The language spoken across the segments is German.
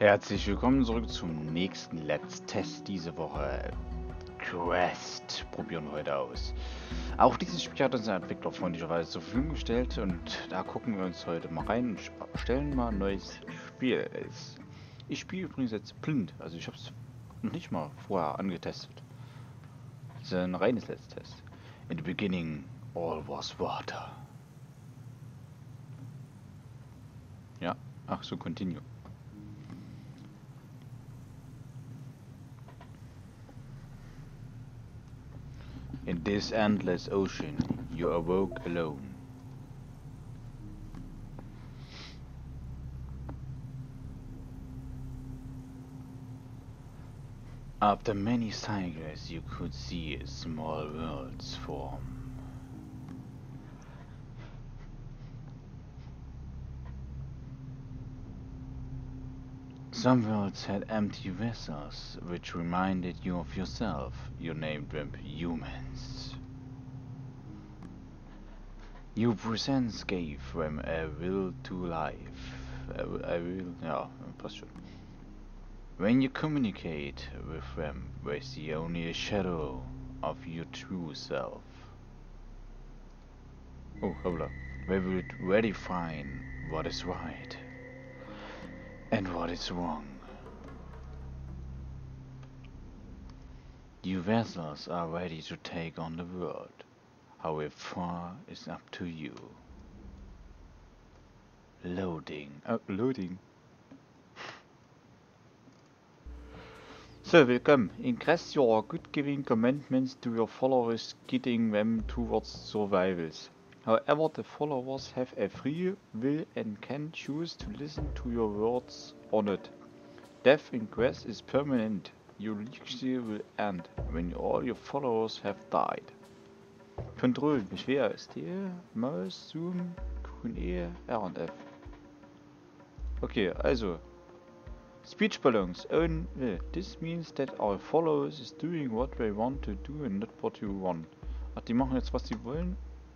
Herzlich willkommen zurück zum nächsten Let's Test diese Woche. Quest probieren wir heute aus. Auch dieses Spiel hat uns der Entwickler freundlicherweise zur Verfügung gestellt und da gucken wir uns heute mal rein und stellen mal ein neues Spiel. Ich spiele übrigens jetzt blind, also ich habe es noch nicht mal vorher angetestet. Das ist ein reines Let's Test. In the beginning, all was water. Ja, ach so, continue. In this endless ocean, you awoke alone. After many cycles, you could see small worlds form. Some worlds had empty vessels, which reminded you of yourself. You named them humans. Your presence gave them a will to life. Passt schon. When you communicate with them, they see only a shadow of your true self. Oh, hoppla. They will redefine what is right and what is wrong. You vessels are ready to take on the world. However far is up to you. Loading. Loading. So, welcome. Increase your good-giving commandments to your followers, guiding them towards survivals. However, the followers have a free will and can choose to listen to your words or not. Death in Quest is permanent. Your legacy will end when all your followers have died. Control, schwer ist hier, Maus, Zoom, Q&E, R und F. Okay, also. Speech balloons. Own will. This means that our followers is doing what they want to do and not what you want. Ach, die machen jetzt, was sie wollen?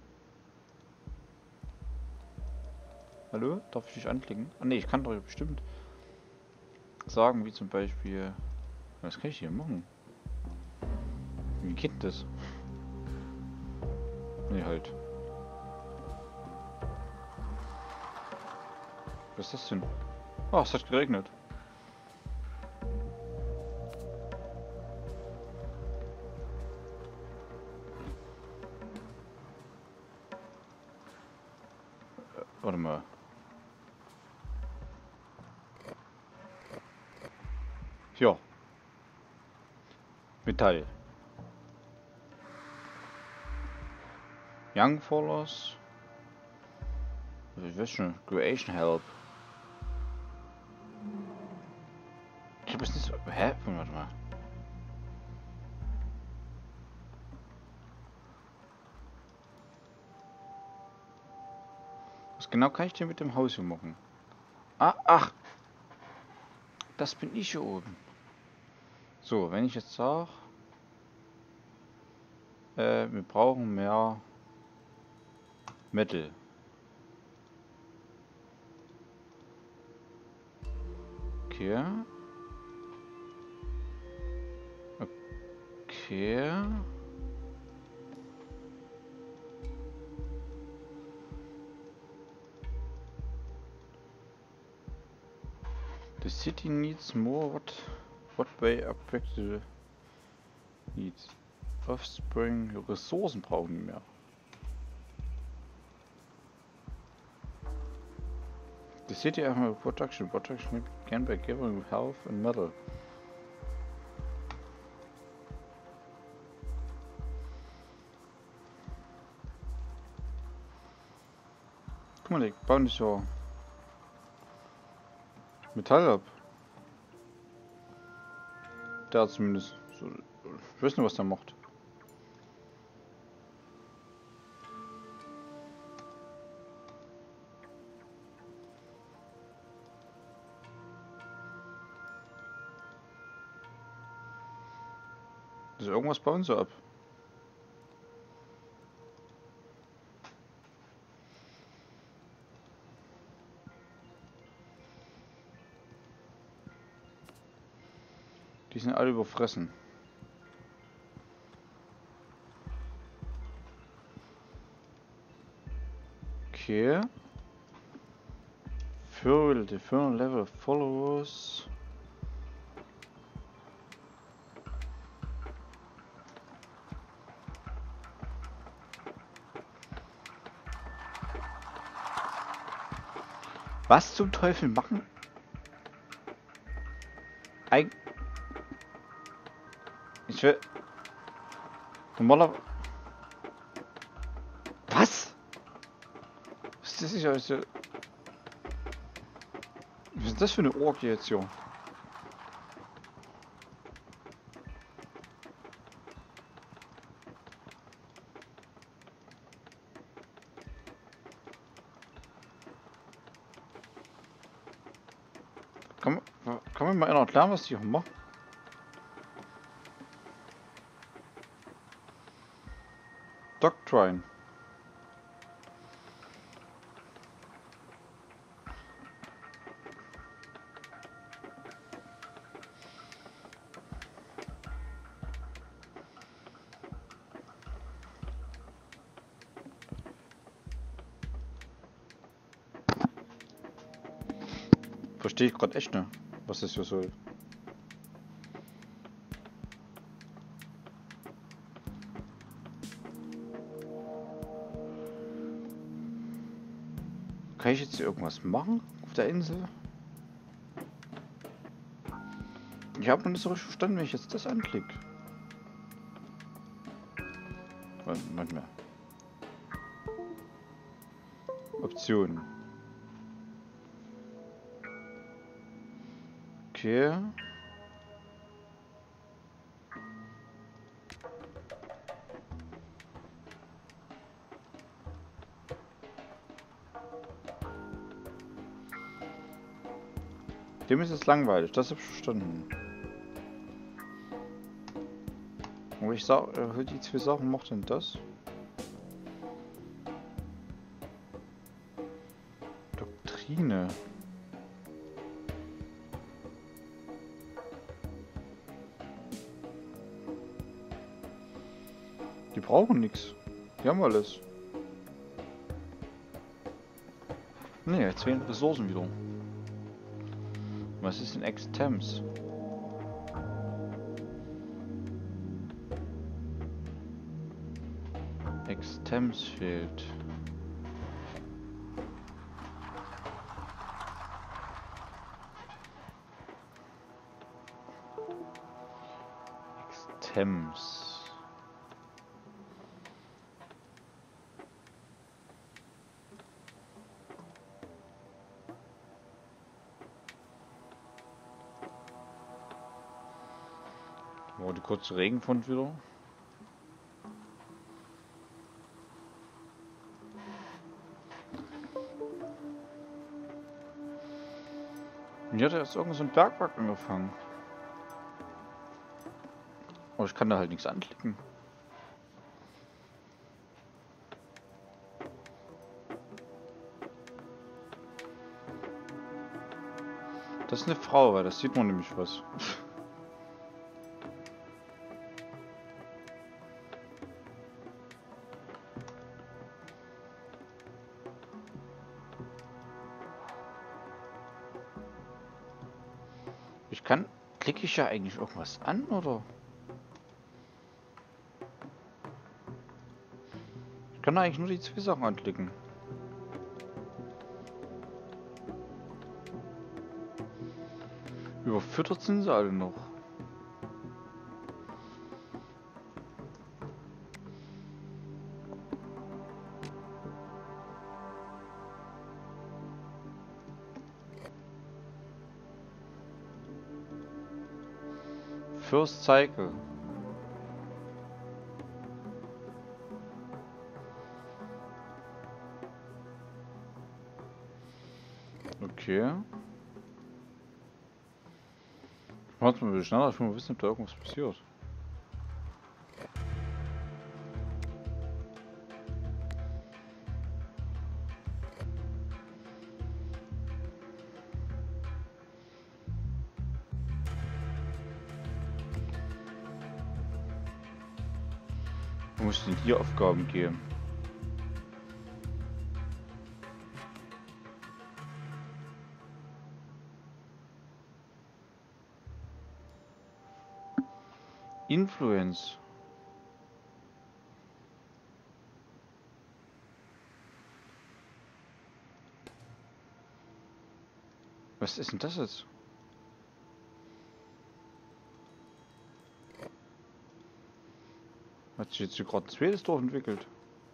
Hallo? Darf ich dich anklicken? Ah ne, ich kann doch bestimmt sagen, wie zum Beispiel... Was kann ich hier machen? Wie geht das? Ne, halt. Was ist das denn? Oh, es hat geregnet. Warte mal. Ja. Metall. Young followers. Ich weiß schon. Creation help. Ich hab es nicht so... Hä? Warte mal. Was genau kann ich denn mit dem Haus hier machen? Ah, ach! Das bin ich hier oben. So, wenn ich jetzt sage... wir brauchen mehr... Metal. Okay. Okay. The city needs more. What they affect the needs. Offspring. Ressourcen brauchen die mehr. The city has a production. Production can be given health and metal. Guck mal, die bauen nicht so Metall ab. Der hat zumindest so, ich weiß nicht, was der macht. Also irgendwas bauen sie ab. sind alle überfressen. Okay. Fill the different level of followers. Was zum Teufel machen? Ich will... Normalerweise... Was? Was ist das nicht alles so... Was ist das für eine Orgie jetzt hier? Kann mir mal einer erklären, was die hier machen? Doctrine. Verstehe ich gerade echt nicht, was das hier soll. Kann ich jetzt hier irgendwas machen auf der Insel? Ich habe noch nicht so richtig verstanden, wenn ich jetzt das anklicke. Moment mehr. Optionen. Okay. Dem ist es langweilig, das habe ich verstanden. Aber ich sag, die zwei Sachen macht denn das? Doktrine. Die brauchen nichts. Die haben alles. Ne, jetzt fehlen Ressourcen wieder. Was ist denn Extems? Extems fehlt. Extems. Oh, die kurze Regenfront wieder. Hier hat erst irgend so ein Bergwerk angefangen. Aber ich kann da halt nichts anklicken. Das ist eine Frau, weil das sieht man nämlich was. Klicke ich ja eigentlich irgendwas an, oder? Ich kann eigentlich nur die zwei Sachen anklicken. Überfüttert sind sie alle noch. First Cycle. Okay. Warte mal, wie schneller, ich will mal wissen, ob da irgendwas passiert. Du musst denn hier Aufgaben geben. Influence. Was ist denn das jetzt? Hat sich jetzt hier gerade ein zweites Dorf entwickelt?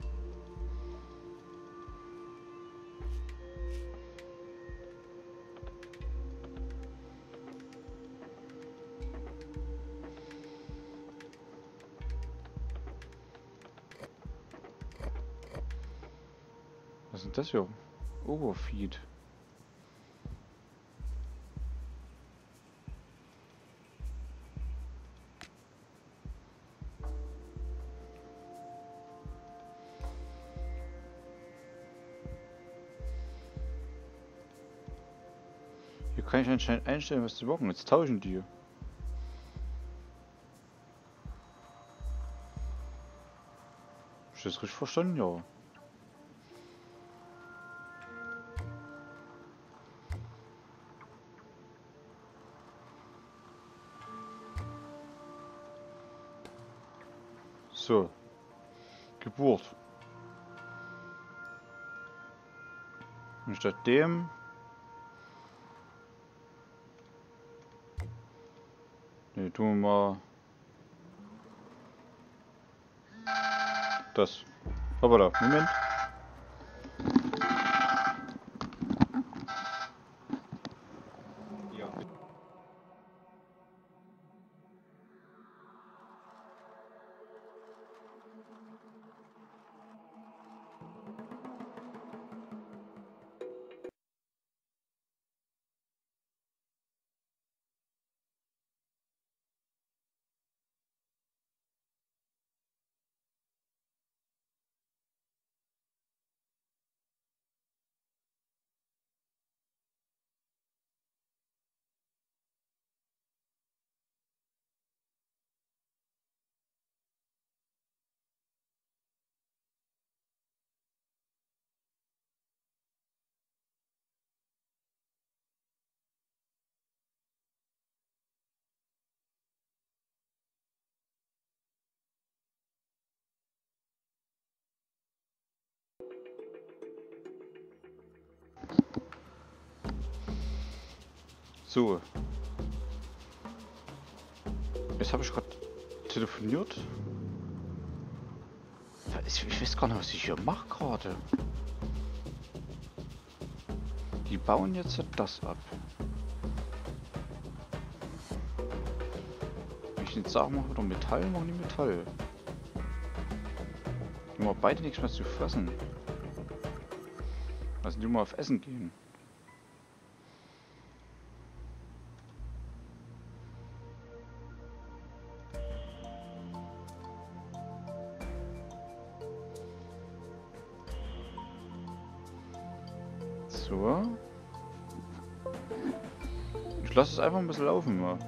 Was ist denn das hier? Overfeed. Hier kann ich anscheinend einstellen, was zu machen. Jetzt tauschen die. Ist das richtig verstanden? Ja. So. Geburt. Und statt dem... Ne, tun wir mal... Das. Hoppala, Moment. Ja. So. Jetzt habe ich gerade telefoniert. Ich weiß gar nicht, was ich hier mache gerade. Die bauen jetzt das ab. Wenn ich jetzt sage, machen wir doch Metall, machen die Metall. Die haben beide nichts mehr zu fressen. Lassen die mal auf Essen gehen. So. Ich lasse es einfach ein bisschen laufen mal.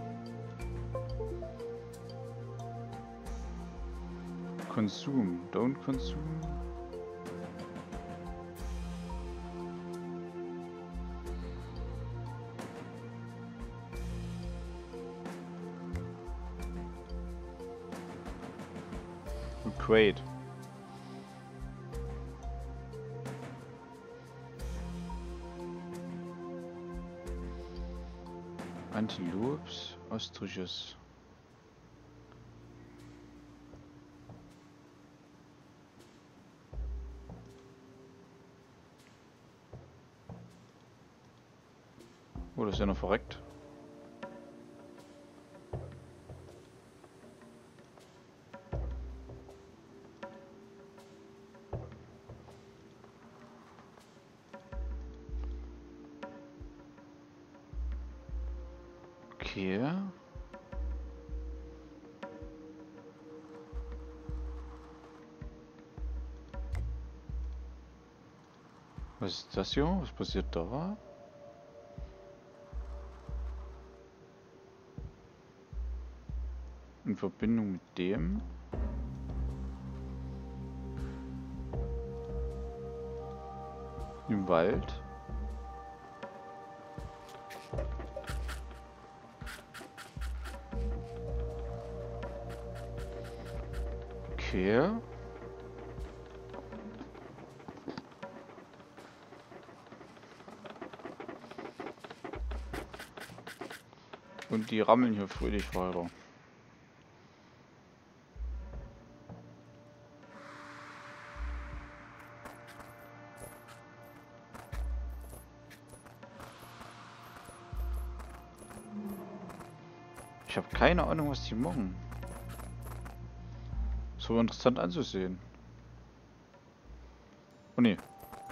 Konsum. Don't consume. Great. Antilopes, Ostriches. Oh, das ist ja noch verreckt. Okay. Was ist das hier? Was passiert da? In Verbindung mit dem. Im Wald. Okay. Und die rammeln hier fröhlich weiter. Ich habe keine Ahnung, was die machen. So interessant anzusehen. Oh ne.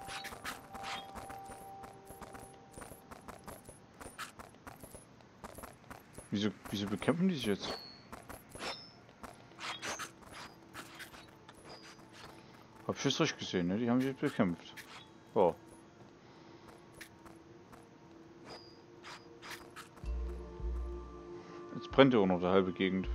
Wieso bekämpfen die sich jetzt? Hab ich das richtig gesehen, ne? Die haben sich jetzt bekämpft. Oh. Jetzt brennt ja auch noch die halbe Gegend.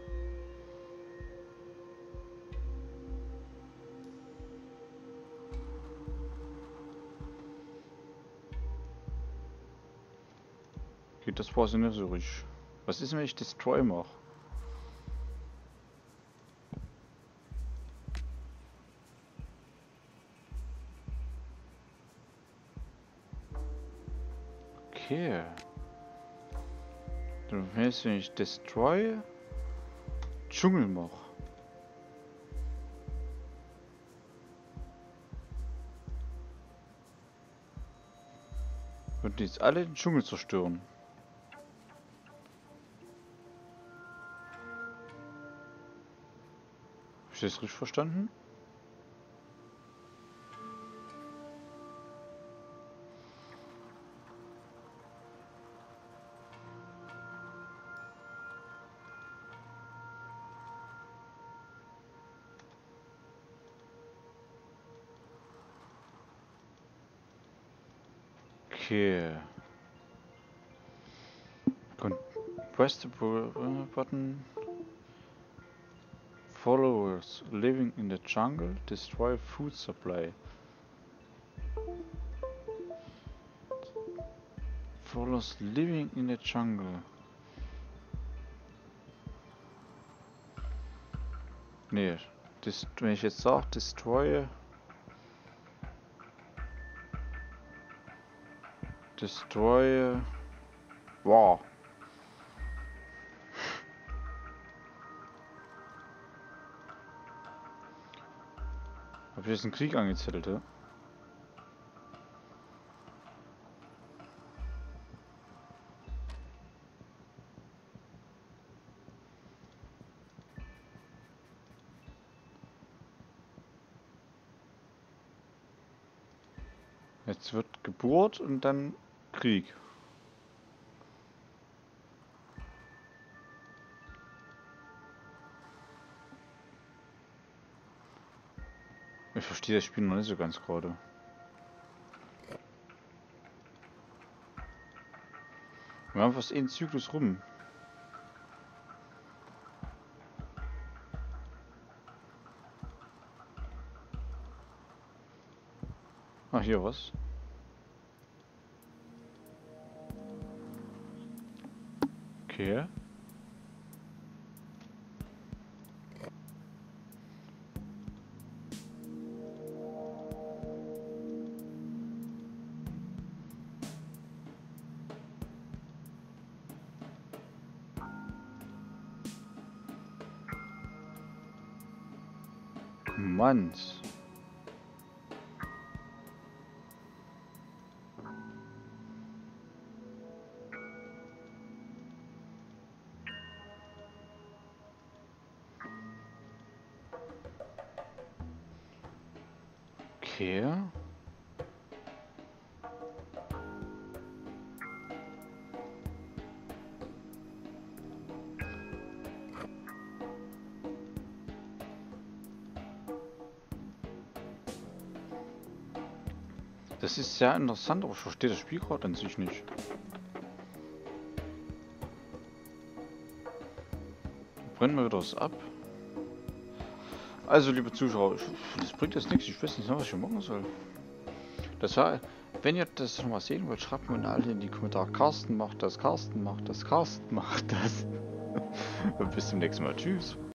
Geht das war nicht so richtig. Was ist, wenn ich Destroy mache? Okay. Dann heißt, wenn ich Destroy Dschungel mache. Würden die jetzt alle den Dschungel zerstören? Habe ich das richtig verstanden? Okay. Press the button. Followers living in the jungle destroy food supply. Followers living in the jungle. Nee, wenn ich jetzt sage, destroy. Wow. Hab ich jetzt einen Krieg angezettelt, ja? Jetzt wird Geburt und dann Krieg. Ich verstehe das Spiel noch nicht so ganz gerade. Wir haben fast einen Zyklus rum. Ah, hier was. Okay. Commands. Okay. Das ist sehr interessant, aber ich verstehe das Spiel gerade an sich nicht. Brennen wir wieder was ab. Also, liebe Zuschauer, das bringt jetzt nichts. Ich weiß nicht, was ich hier machen soll. Das war, wenn ihr das schon mal sehen wollt, schreibt mir alle in die Kommentare. Carsten macht das, Carsten macht das, Carsten macht das. Und bis zum nächsten Mal. Tschüss.